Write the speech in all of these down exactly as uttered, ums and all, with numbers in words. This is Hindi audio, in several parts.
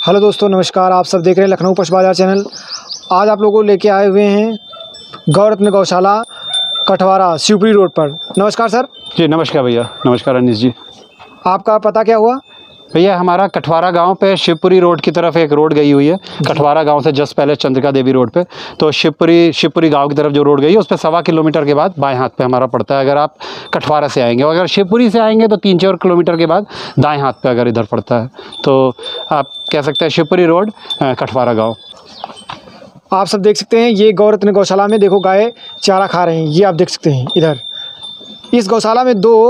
हेलो दोस्तों, नमस्कार। आप सब देख रहे हैं लखनऊ पशु बाजार चैनल। आज आप लोगों को लेके आए हुए हैं गौरत्न गौशाला कठवारा शिवपुरी रोड पर। नमस्कार सर। जी नमस्कार भैया। नमस्कार अनिश जी। आपका पता क्या हुआ? भैया हमारा कठवारा गांव पे शिवपुरी रोड की तरफ एक रोड गई हुई है। कठवारा गांव से जस्ट पहले चंद्रिका देवी रोड पे, तो शिवपुरी शिवपुरी गांव की तरफ जो रोड गई है उस पर सवा किलोमीटर के बाद बाएं हाथ पे हमारा पड़ता है, अगर आप कठवारा से आएंगे। और अगर शिवपुरी से आएंगे तो तीन चार किलोमीटर के बाद दाएँ हाथ पे अगर इधर पड़ता है, तो आप कह सकते हैं शिवपुरी रोड कठवारा गाँव। आप सब देख सकते हैं ये गौरत्न गौशाला में देखो गाय चारा खा रहे हैं। ये आप देख सकते हैं इधर इस गौशाला में दो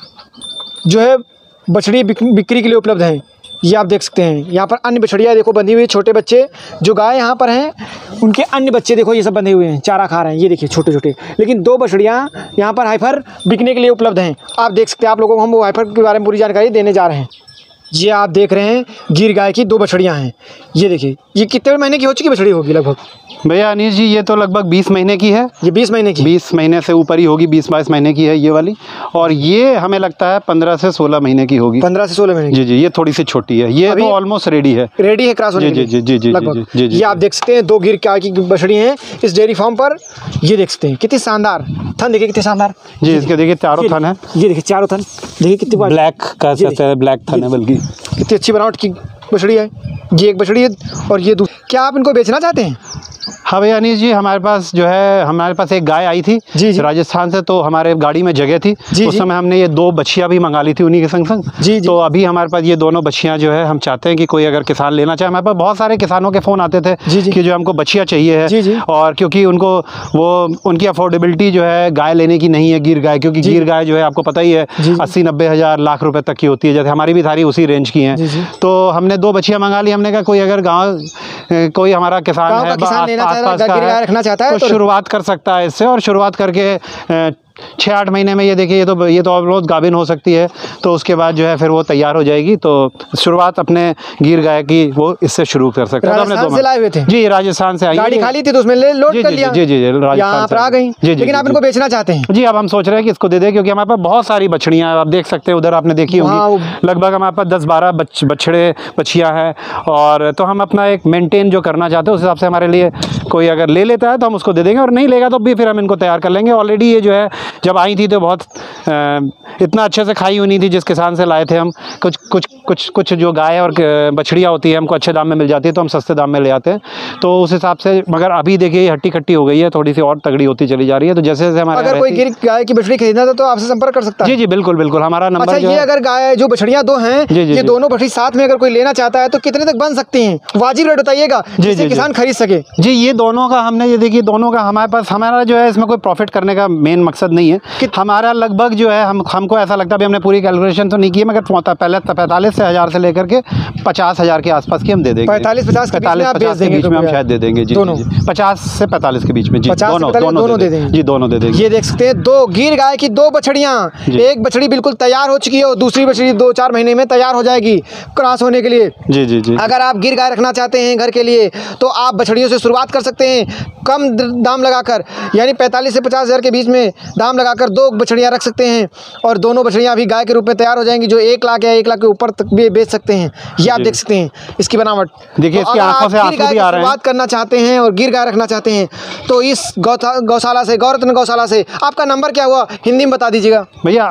जो है बछड़ी बिक्री के लिए उपलब्ध हैं। ये आप देख सकते हैं। यहाँ पर अन्य बछड़ियाँ देखो बंधी हुई, छोटे बच्चे जो गाय यहाँ पर हैं उनके अन्य बच्चे देखो ये सब बंधे हुए हैं, चारा खा रहे हैं। ये देखिए छोटे छोटे, लेकिन दो बछड़ियाँ यहाँ पर हाइफर बिकने के लिए उपलब्ध हैं। आप देख सकते हैं। आप लोगों को हम वो हाइफर के बारे में पूरी जानकारी देने जा रहे हैं। ये आप देख रहे हैं गिर गाय की दो बछड़ियाँ हैं। ये देखिए ये कितने महीने की हो चुकी बछड़ी होगी लगभग? भैया अनिश जी ये तो लगभग बीस महीने की है। ये बीस महीने की बीस महीने से ऊपर ही होगी, बीस बाईस महीने की है ये वाली। और ये हमें लगता है पंद्रह से सोलह महीने की होगी। पंद्रह से सोलह महीने जी जी। ये थोड़ी सी छोटी है, ये तो ऑलमोस्ट रेडी है। रेडी है क्रॉस होने के लिए। जी जी जी लगभग। जी जी। ये आप देख सकते हैं दो गिर गाय की बछड़ी हैं इस डेयरी फार्म पर। ये देख सकते हैं कितनी शानदार थन, देखिए कितने शानदार। जी इसके देखिए चारों थन है। ये देखिए चारों थन, देखिए कितनी ब्लैक कह सकते हैं, ब्लैक थन है बल्कि। कितनी अच्छी बनावट की बछड़ी है। ये एक बछड़ी है और ये दूसरी। क्या आप इनको बेचना चाहते हैं? हाँ भैया अनिश जी, हमारे पास जो है हमारे पास एक गाय आई थी जी जी। राजस्थान से, तो हमारे गाड़ी में जगह थी जी उस जी। समय हमने ये दो बछियाँ भी मंगा ली थी उन्हीं के संग संग। जी जी। तो अभी हमारे पास ये दोनों बछियाँ जो है हम चाहते हैं कि कोई अगर किसान लेना चाहे। हमारे पास बहुत सारे किसानों के फ़ोन आते थे जी जी। कि जो हमको बछियाँ चाहिए है। जी जी। और क्योंकि उनको वो उनकी अफोर्डेबिलिटी जो है गाय लेने की नहीं है, गिर गाय, क्योंकि गिर गाय जो है आपको पता ही है अस्सी नब्बे हज़ार लाख रुपये तक की होती है, जैसे हमारी भी सारी उसी रेंज की हैं। तो हमने दो बछियाँ मंगा ली। हमने कहा कोई अगर गाँव कोई हमारा किसान है आसपास का है चाहता है तो शुरुआत कर सकता है इससे। और शुरुआत करके छः आठ महीने में ये देखिए ये तो ये तो ऑलमोस्ट गाभिन हो सकती है, तो उसके बाद जो है फिर वो तैयार हो जाएगी। तो शुरुआत अपने गिर गाय की वो इससे शुरू कर सकते हैं। राजस्थान से लाए हुए थे? जी राजस्थान से आई। गाड़ी खाली थी तो उसमें ले लोड कर लिया। जी जी जी यहाँ पर आ गई। लेकिन आप इनको बेचना चाहते हैं? जी अब हम सोच रहे हैं कि इसको दे दें, क्योंकि हमारे पास बहुत सारी बछड़ियाँ आप देख सकते हैं उधर आपने देखी होंगी। लगभग हमारे पास दस बारह बछड़े बछियाँ हैं। और तो हम अपना एक मेंटेन जो करना चाहते हैं उस हिसाब से हमारे लिए कोई अगर ले लेता है तो हम उसको दे देंगे, और नहीं लेगा तो भी फिर हम इनको तैयार कर लेंगे। ऑलरेडी ये जो है जब आई थी तो बहुत आ, इतना अच्छे से खाई हुई नहीं थी जिस किसान से लाए थे हम। कुछ कुछ कुछ कुछ जो गाय और बछड़ियाँ होती है हमको अच्छे दाम में मिल जाती है तो हम सस्ते दाम में ले आते हैं, तो उस हिसाब से। मगर अभी देखिए हट्टी कट्टी हो गई है, थोड़ी सी और तगड़ी होती चली जा रही है। तो जैसे जैसे हमारे अगर कोई गिर गाय की बछड़ी खरीदना था तो आपसे संपर्क कर सकता है? जी जी बिल्कुल बिल्कुल। हमारा नंबर अच्छा, ये अगर गाय जो बछड़ियाँ दो हैं ये दोनों बछड़ी साथ में अगर कोई लेना चाहता है तो कितने तक बन सकती हैं? वाजिब रेट बताइएगा जिससे किसान खरीद सके। जी ये दोनों का हमने ये देखिए दोनों का हमारे पास हमारा जो है इसमें कोई प्रॉफिट करने का मेन मकसद नहीं है। हमारा लगभग जो है हम हमको ऐसा लगता है, अभी हमने पूरी कैलकुलेशन तो नहीं की है, मगर पहले पैंतालीस से हज़ार से लेकर के पचास हज़ार के आसपास की हम दे देंगे। पैंतालीस पचास पैंतालीस पचास के बीच में हम शायद दे देंगे। जी दोनों पचास से पैंतालीस के बीच में। जी दोनों दोनों दे देंगे। जी दोनों दे देंगे। ये देख सकते हैं दो गिर गाय की दो बछड़ियाँ। एक बछड़ी बिल्कुल तैयार हो चुकी है और दूसरी बछड़ी दो चार महीने में तैयार हो जाएगी क्रॉस होने के लिए। जी जी जी। अगर आप गिर गाय रखना चाहते हैं घर के लिए तो आप बछड़ियों से शुरुआत कर सकते हैं कम दाम लगाकर, यानी पैंतालीस से पचास हज़ार के बीच में दाम लगाकर दो बछड़ियाँ रख सकते हैं और दोनों बछड़ियाँ अभी गाय के रूप में तैयार हो जाएंगी, जो एक लाख या एक लाख के ऊपर तक भी बेच सकते हैं। ये आप देख सकते हैं इसकी बनावट। देखिए इसकी आंखों से आंसू भी आ रहे हैं। बात करना चाहते हैं और गिर गाय रखना चाहते हैं तो इस गौशाला से, गौरत्न गौशाला से, आपका नंबर क्या हुआ हिंदी में बता दीजिएगा भैया?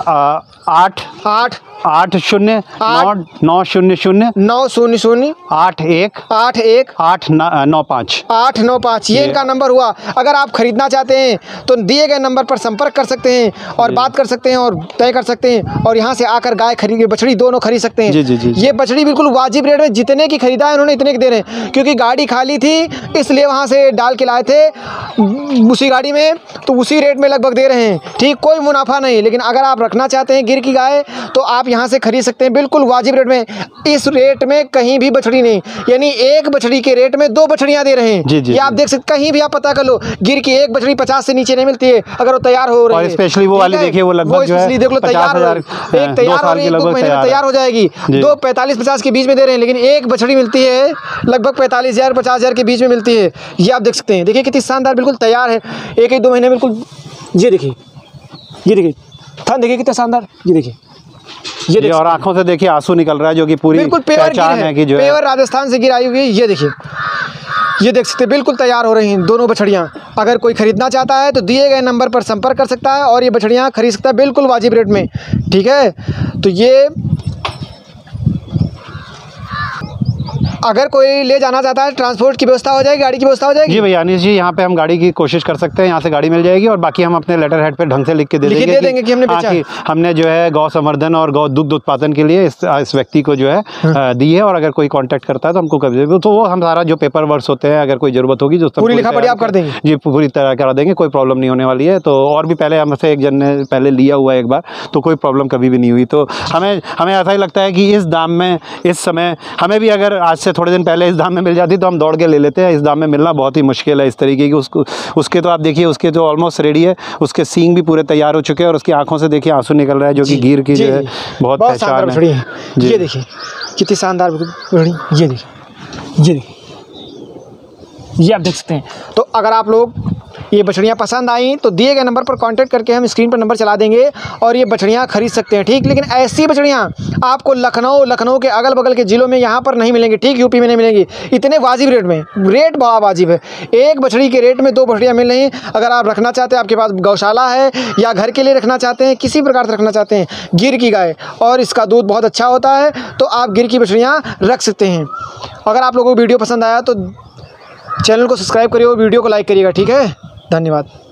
आठ आठ आठ शून्य नौ नौ शून्य शून्य नौ शून्य शून्य आठ एक आठ एक आठ नौ पाँच आठ नौ पाँच ये इनका नंबर हुआ। अगर आप खरीदना चाहते हैं तो दिए गए नंबर पर संपर्क कर सकते हैं और बात कर सकते हैं और तय कर सकते हैं और यहाँ से आकर गाय खरीद बछड़ी दोनों खरीद सकते हैं। जी जी जी। ये बछड़ी बिल्कुल वाजिब रेट में जितने की खरीदा है उन्होंने इतने की दे रहे हैं, क्योंकि गाड़ी खाली थी इसलिए वहाँ से डाल के लाए थे उसी गाड़ी में, तो उसी रेट में लगभग दे रहे हैं। ठीक, कोई मुनाफा नहीं। लेकिन अगर आप रखना चाहते हैं गिर की गाय तो आप यहाँ से खरीद सकते हैं बिल्कुल वाजिब रेट में। इस रेट में कहीं भी बछड़ी नहीं, यानी एक बछड़ी के रेट में दो बछड़ियां दे रहे हैं। जी जी, ये आप देख सकते, कहीं भी आप पता कर लो गिर की एक बछड़ी पचास से नीचे नहीं मिलती है अगर वो तैयार हो रही है। स्पेशली वो वाली देखिए वो लगभग जो है देख लो तैयार हो, एक तैयार हो रही है, दो महीने में तैयार हो जाएगी। दो पैंतालीस पचास के बीच में दे रहे हैं, लेकिन एक बछड़ी मिलती है लगभग पैंतालीस हजार पचास हजार के बीच में मिलती है। ये आप देख सकते हैं, देखिए कितनी शानदार, बिल्कुल तैयार है, एक एक दो महीने बिल्कुल। ये देखिए, ये देखिए थन देखिए कितना शानदार, ये देखिए ये देखिए, और आंखों से देखिए आंसू निकल रहा है, जो कि पूरी बिल्कुल पेवर पहचान है कि जो है पेवर राजस्थान से गिराई हुई है। ये देखिए, ये देख सकते हैं बिल्कुल तैयार हो रही हैं दोनों बछड़ियाँ। अगर कोई खरीदना चाहता है तो दिए गए नंबर पर संपर्क कर सकता है और ये बछड़ियाँ खरीद सकता है बिल्कुल वाजिब रेट में। ठीक है, तो ये अगर कोई ले जाना चाहता है, ट्रांसपोर्ट की व्यवस्था हो जाएगी, गाड़ी की व्यवस्था हो जाएगी? जी भैया अनिश जी, यहाँ पे हम गाड़ी की कोशिश कर सकते हैं, यहाँ से गाड़ी मिल जाएगी और बाकी हम अपने लेटर हेड पे ढंग से लिख के दे लिख के देंगे दे देंगे कि हमने हाँ, बेचा कि हमने जो है गौ संवर्धन और गौ दुग्ध उत्पादन के लिए इस, इस व्यक्ति को जो है हाँ। दी है, और अगर कोई कॉन्टैक्ट करता है तो हमको कभी तो वो हम सारा जो पेपर वर्क होते हैं, अगर कोई ज़रूरत होगी जो पूरी लिखा पढ़ी आप कर देंगे? जी पूरी तरह करा देंगे, कोई प्रॉब्लम नहीं होने वाली है। तो और भी पहले हमसे एक जन ने पहले लिया हुआ है एक बार, तो कोई प्रॉब्लम कभी भी नहीं हुई। तो हमें हमें ऐसा ही लगता है कि इस दाम में, इस समय हमें भी अगर आज से थोड़े दिन पहले इस दाम में मिल जाती तो हम दौड़ के ले लेते हैं। इस दाम में मिलना बहुत ही मुश्किल है इस तरीके की। उसको उसके तो आप देखिए, उसके तो ऑलमोस्ट रेडी है, उसके सींग भी पूरे तैयार हो चुके हैं और उसकी आंखों से देखिए आंसू निकल रहा है, जो कि गिर की जो है बहुत पहचान है। ये देखिए कितनी शानदार बछड़ी, ये देखिए, ये देखिए, ये आप देख सकते हैं। तो अगर आप लोग ये बछड़ियाँ पसंद आई तो दिए गए नंबर पर कांटेक्ट करके हम स्क्रीन पर नंबर चला देंगे और ये बछड़ियाँ खरीद सकते हैं। ठीक, लेकिन ऐसी बछड़ियाँ आपको लखनऊ लखनऊ के अगल बगल के ज़िलों में यहाँ पर नहीं मिलेंगी। ठीक, यूपी में नहीं मिलेंगी इतने वाजिब रेट में। रेट बहुत वाजिब है, एक बछड़ी के रेट में दो बछड़ियाँ मिल रही हैं। अगर आप रखना चाहते हैं, आपके पास गौशाला है या घर के लिए रखना चाहते हैं, किसी प्रकार से रखना चाहते हैं, गिर की गाय और इसका दूध बहुत अच्छा होता है, तो आप गिर की बछड़ियाँ रख सकते हैं। अगर आप लोगों को वीडियो पसंद आया तो चैनल को सब्सक्राइब करिए और वीडियो को लाइक करिएगा। ठीक है, धन्यवाद।